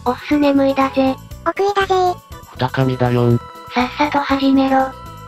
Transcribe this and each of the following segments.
おっす眠いだぜ。 お食いだぜ。 二神だよん。 さっさと始めろ。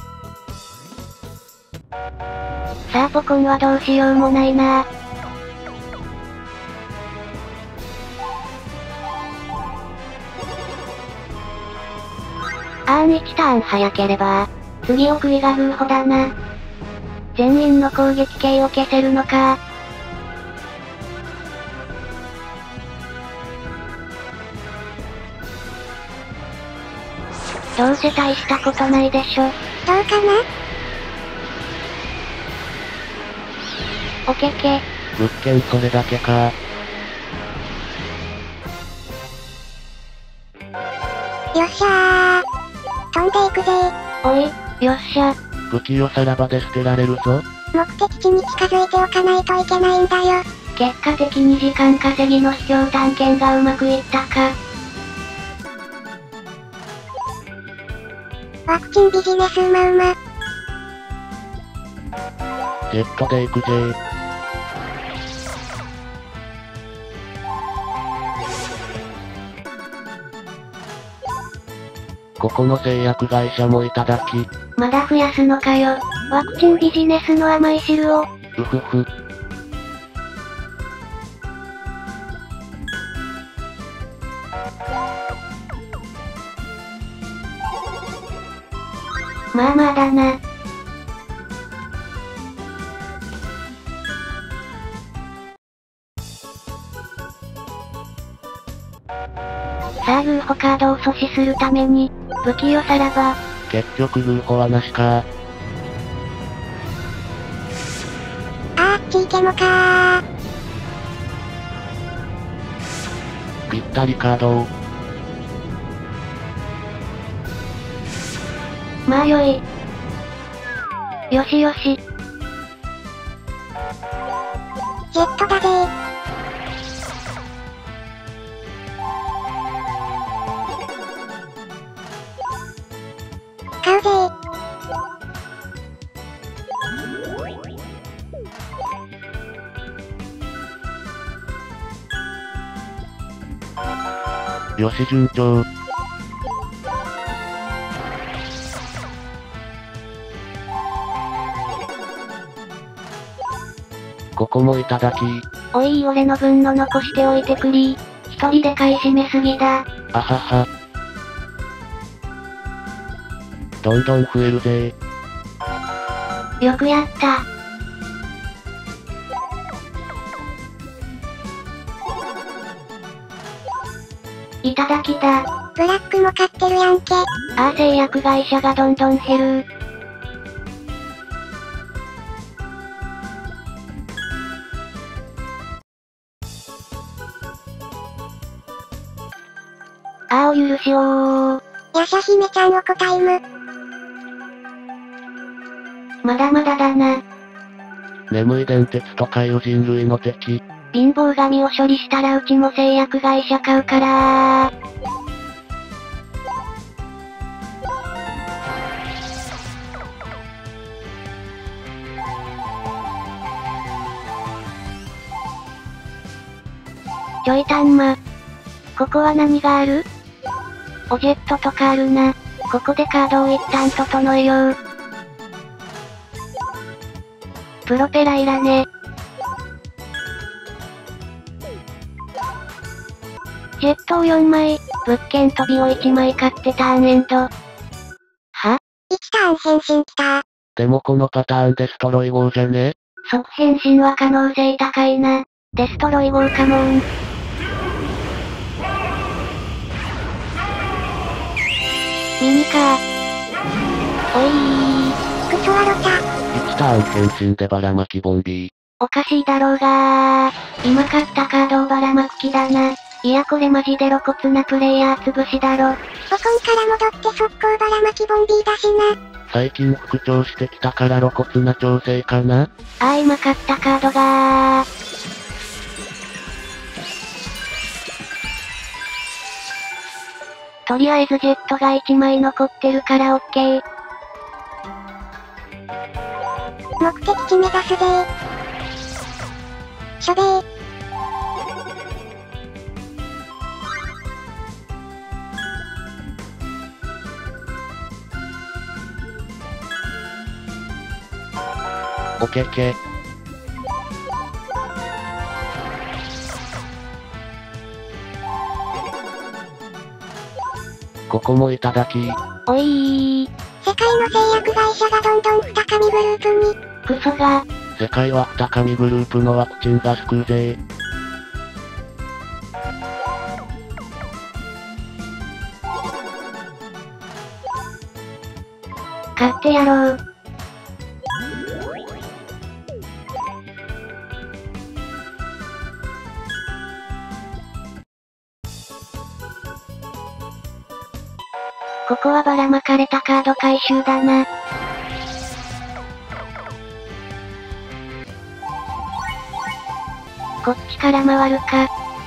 さあポコンはどうしようもないな。1ターン早ければ、次をクイガグーホだな。全員の攻撃系を消せるのか。どうせ大したことないでしょ。 どうかな？ おけけ。 物件それだけか。 よっしゃー。飛んでいくぜ。 おい、よっしゃ。 不器用さらばで捨てられるぞ。 目的地に近づいておかないといけないんだよ。 結果的に時間稼ぎの秘境探検がうまくいったか。 ワクチンビジネスうまうま。 ジェットで行くぜ。ここの製薬会社もいただき。 まだ増やすのかよ。ワクチンビジネスの甘い汁を。 うふふ。 まあまあだな。さあグーホカードを阻止するために、不器用さらば。 結局グーホはなしか。 チーケモかー。 ぴったりカードを。 まあよい。よしよし。 ジェットだぜー。買うぜー。 よし順調。ここもいただき。 おい俺の分の残しておいてくり。一人で買い占めすぎだ。 あはは。どんどん増えるぜ。 よくやった。いただきだ。 ブラックも買ってるやんけ。 製薬会社がどんどん減る。お許しをー。 やしゃ姫ちゃんおこタイム。 まだまだだな。 眠い電鉄とかいう人類の敵。 貧乏神を処理したらうちも製薬会社買うからー。ちょいたんま。ここは何がある？オジェットとかあるな。ここでカードを一旦整えよう。プロペラいらね。ジェットを4枚、物件飛びを1枚買ってターンエンド。は？ 1ターン変身きたー。 でもこのパターンデストロイ号じゃね？ 即変身は可能性高いな。デストロイ号かもん。ミニカー。おいー。 クソワロタ。 1ターン変身でばらまきボンビー。 おかしいだろうがー。今買ったカードをばらまく気だな。いやこれマジで露骨なプレイヤー潰しだろ。 ポコンから戻って速攻ばらまきボンビーだしな。 最近復調してきたから露骨な調整かな？ 今買ったカードがー。とりあえずジェットが1枚残ってるからオッケー。 目的地目指すぜー。しょべー。 おけけ。ここもいただき。 おいー。 世界の製薬会社がどんどん二神グループに。 クソが。 世界は二神グループのワクチンが救うぜ。 買ってやろう。ここはばらまかれたカード回収だな。こっちから回るか。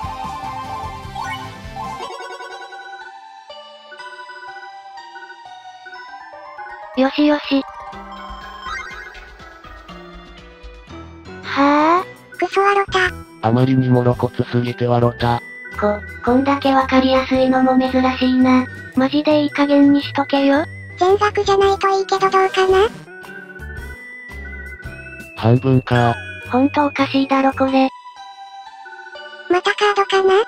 よしよし。はぁ？ クソワロタ。 あまりにも露骨すぎて笑った。 こんだけわかりやすいのも珍しいな。マジでいい加減にしとけよ。 全額じゃないといいけどどうかな？ 半分か。 ほんとおかしいだろこれ。 またカードかな？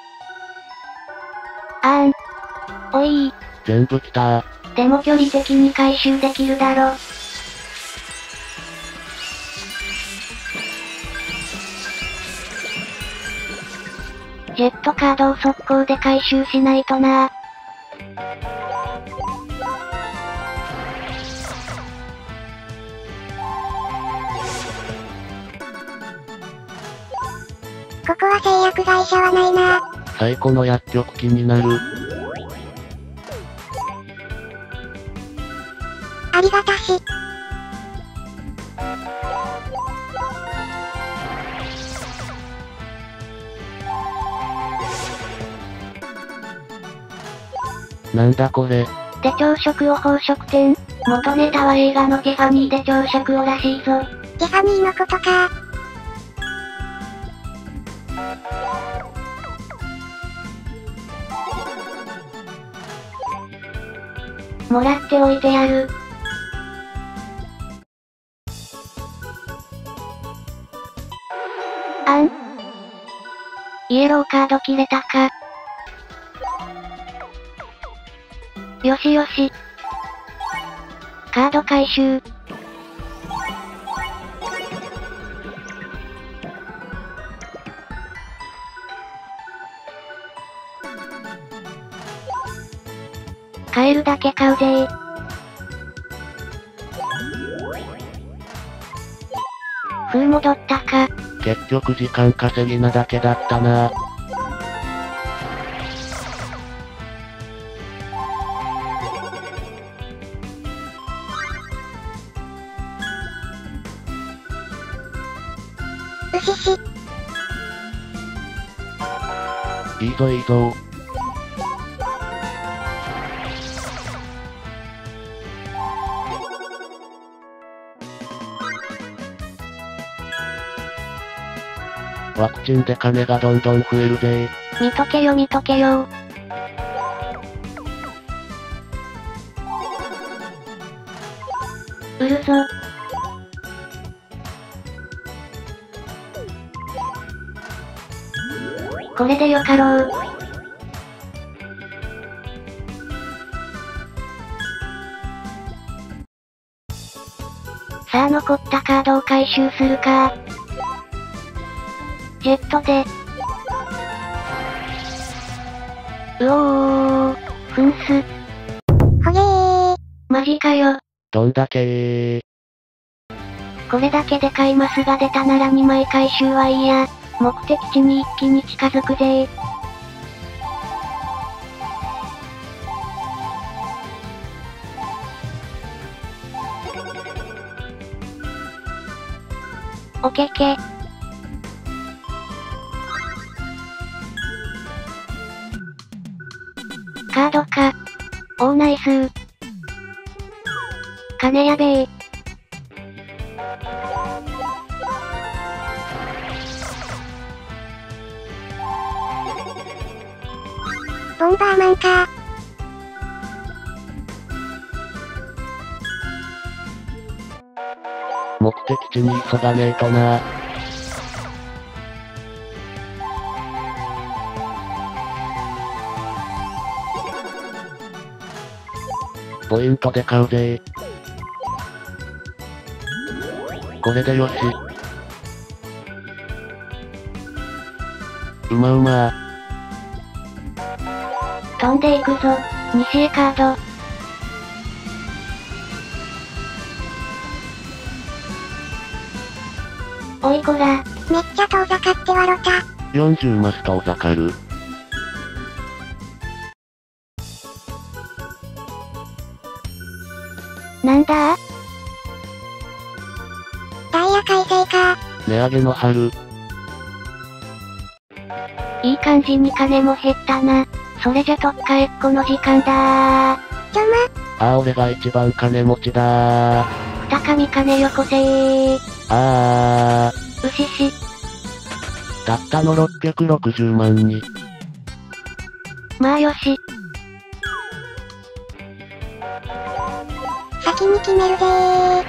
あーん。おい全部来た。 でも距離的に回収できるだろ。ジェットカードを速攻で回収しないとな。 ここは製薬会社はないな。 最古の薬局気になる。 ありがたし。 なんだこれ。 で朝食を宝飾店。元ネタは映画のティファニーで朝食をらしいぞ。 ティファニーのことか。 もらっておいてやる。あん。イエローカード切れたか。よしよし。カード回収。買えるだけ買うぜー。戻ったか。 結局時間稼ぎなだけだったな。 うしし。 いいぞいいぞ。ワクチンで金がどんどん増えるぜ。 見とけよ見とけよ。売るぞ。これでよかろう。さあ残ったカードを回収するか。ジェットで。うおー、噴ス。 ほれー。 マジかよ。 どんだけこれだけでかいマスが出たなら2枚回収はいいや。目的地に一気に近づくぜ。おけけ。カードか。オーナイスー。金やべえ。 ボンバーマンか。 目的地に急がねえとな。ポイントで買うぜ。これでよし。うまうま飛んでいくぞ、西へカード。おいこら。 めっちゃ遠ざかって笑った。 40マス遠ざかる。 なんだダイヤ改正か。 値上げの春。 いい感じに金も減ったな。それじゃとっかえっこの時間だー。 ちょま。 ああ俺が一番金持ちだー。 二神金よこせー。 あうしし。 たったの660万に。 まあよし。 先に決めるぜー。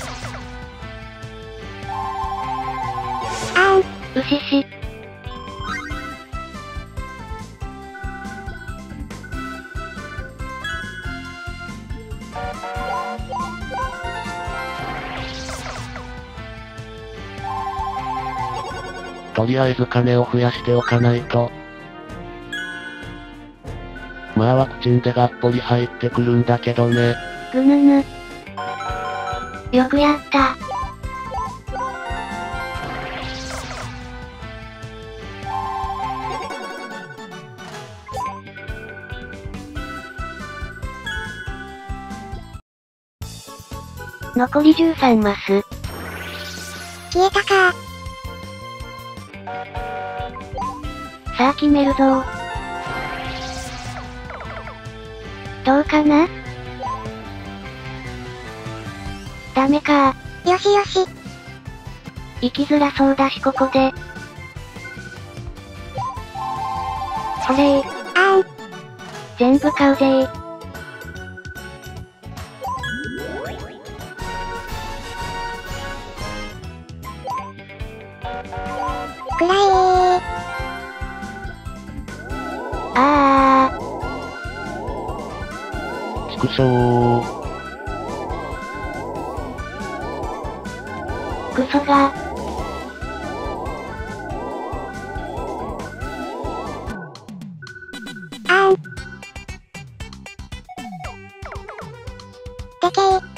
あん。 うしし。 とりあえず金を増やしておかないと。まあワクチンでがっぽり入ってくるんだけどね。 ぐぬぬ。よくやった。残り13マス。 消えたか。 さあ決めるぞ。どうかな？ダメか。 よしよし。 生きづらそうだしここで。それー。 あん。 全部買うぜー。 くらえー。 あー。 畜生クソが。 あん。でけー。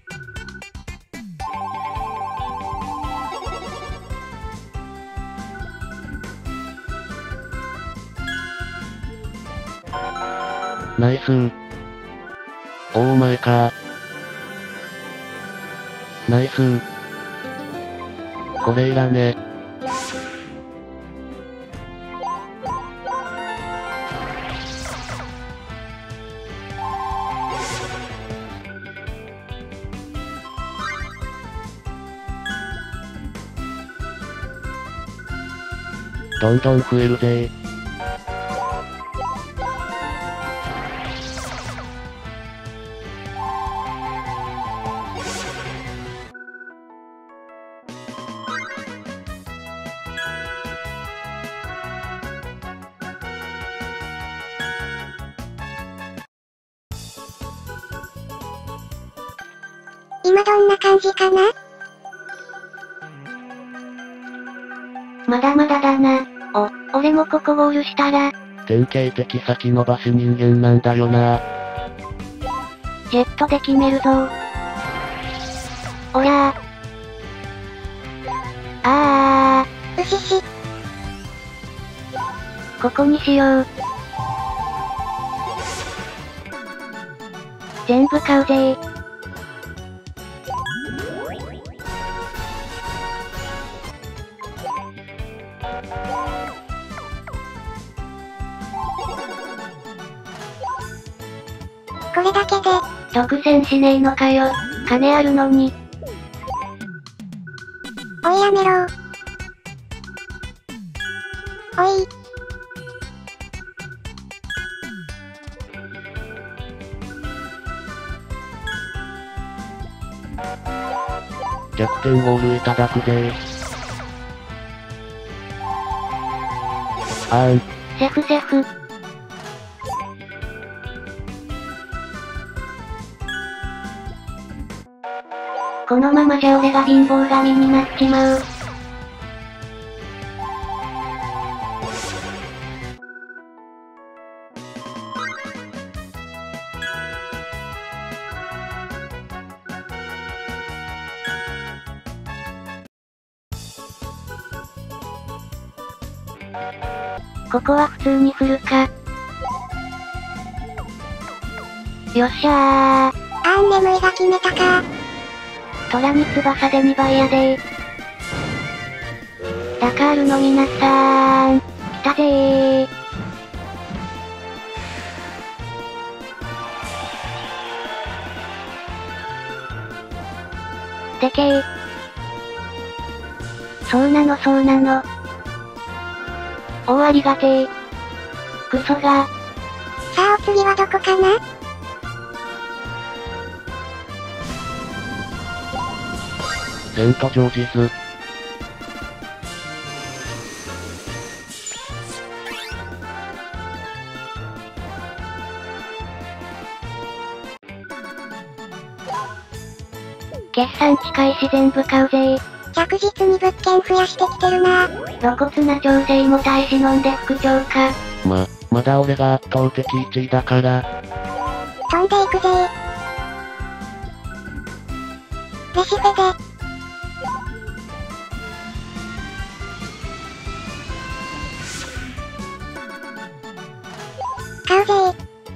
ナイスー。お前か。ナイスー。これいらね。どんどん増えるぜ。 今どんな感じかな？ まだまだだな。俺もここゴールしたら、 典型的先延ばし人間なんだよな。 ジェットで決めるぞ。おらー。あうしし。 ー。ここにしよう。全部買うぜー。 これだけで、 独占しねえのかよ。金あるのに。 おいやめろー。おい。 逆転ゴールいただくぜ。 セフセフ。このままじゃ俺が貧乏神になっちまう。ここは普通に振るか。よっしゃー。 眠いが決めたか。 虎に翼で2倍やでー。ダカールの皆さーん、来たぜー。でけー。そうなのそうなの。ありがてー。クソが。 さあお次はどこかな？ セントジョージズ。 決算近いし全部買うぜー。 着実に物件増やしてきてるな。 露骨な調整も大使飲んで副長か。 まだ俺が圧倒的1位だから。 飛んでいくぜ。レシペで。買うぜ。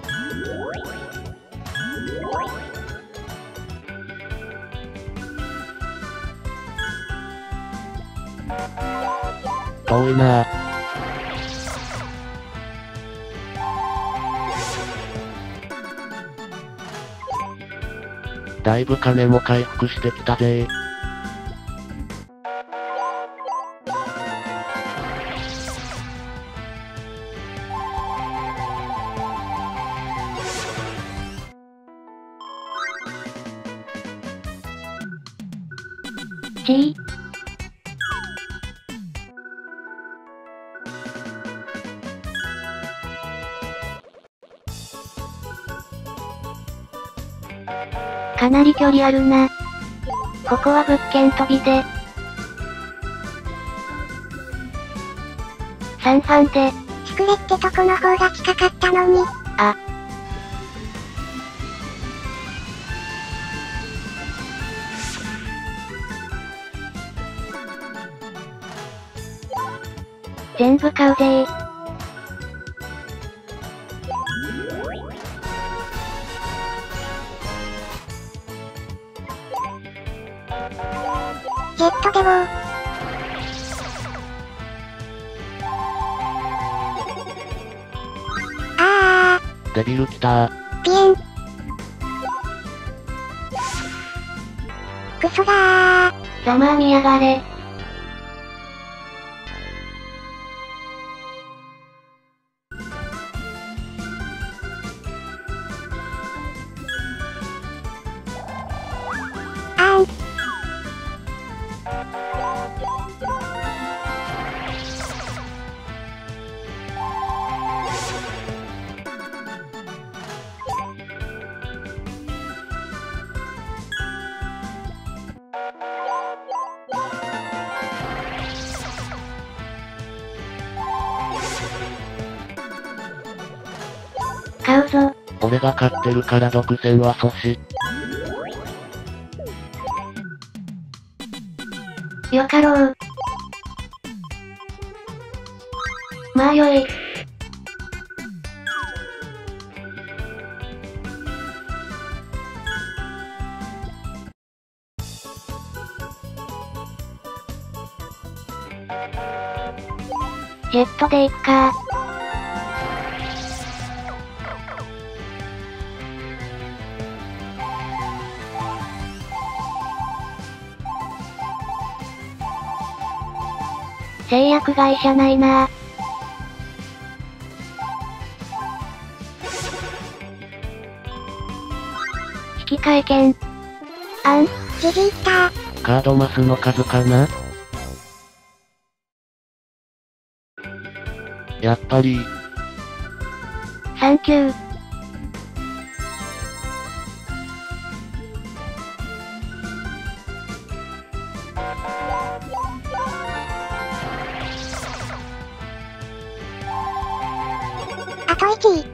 遠いなぁ。だいぶ金も回復してきたぜ。 かなり距離あるな。ここは物件飛びで。3番で。 作れってとこの方が近かったのに。 全部買うぜー。 ジェットでもデビル来たピエン。クソだー。 ざまあみやがれ。買うぞ。 俺が買ってるから独占は阻止。 よかろう。まあよい。ジェットで行くか。製薬会社ないな。引換券。 ジジイ来た。 カードマスの数かな？やっぱり。 サンキュー。 あと1位。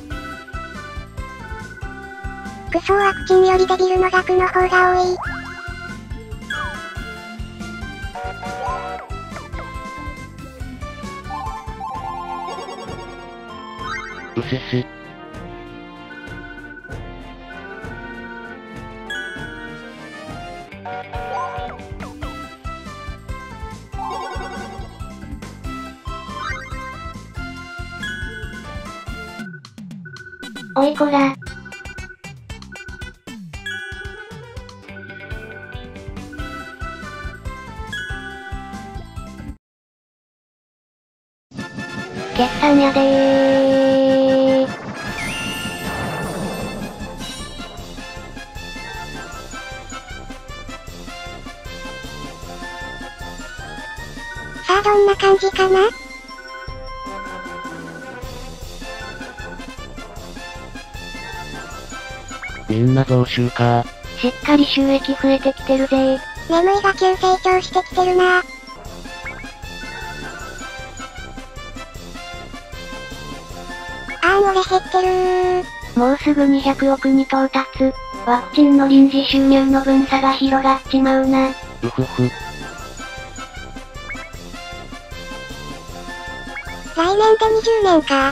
クソワクチンよりデビルの額の方が多い。 うしし。 おいこら。決算やでー。 さあどんな感じかな？ みんな増収か。 しっかり収益増えてきてるぜー。 眠いが急成長してきてるな。俺減ってるー。 もうすぐ200億に到達。ワクチンの臨時収入の分差が広がっちまうな。 うふふ。 来年で20年か。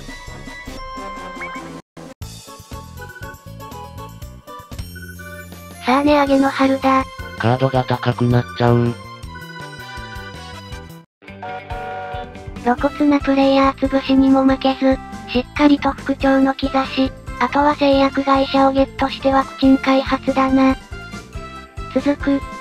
さあ値上げの春だ。 カードが高くなっちゃう。 露骨なプレイヤー潰しにも負けず、しっかりと復調の兆し、あとは製薬会社をゲットしてワクチン開発だな。続く。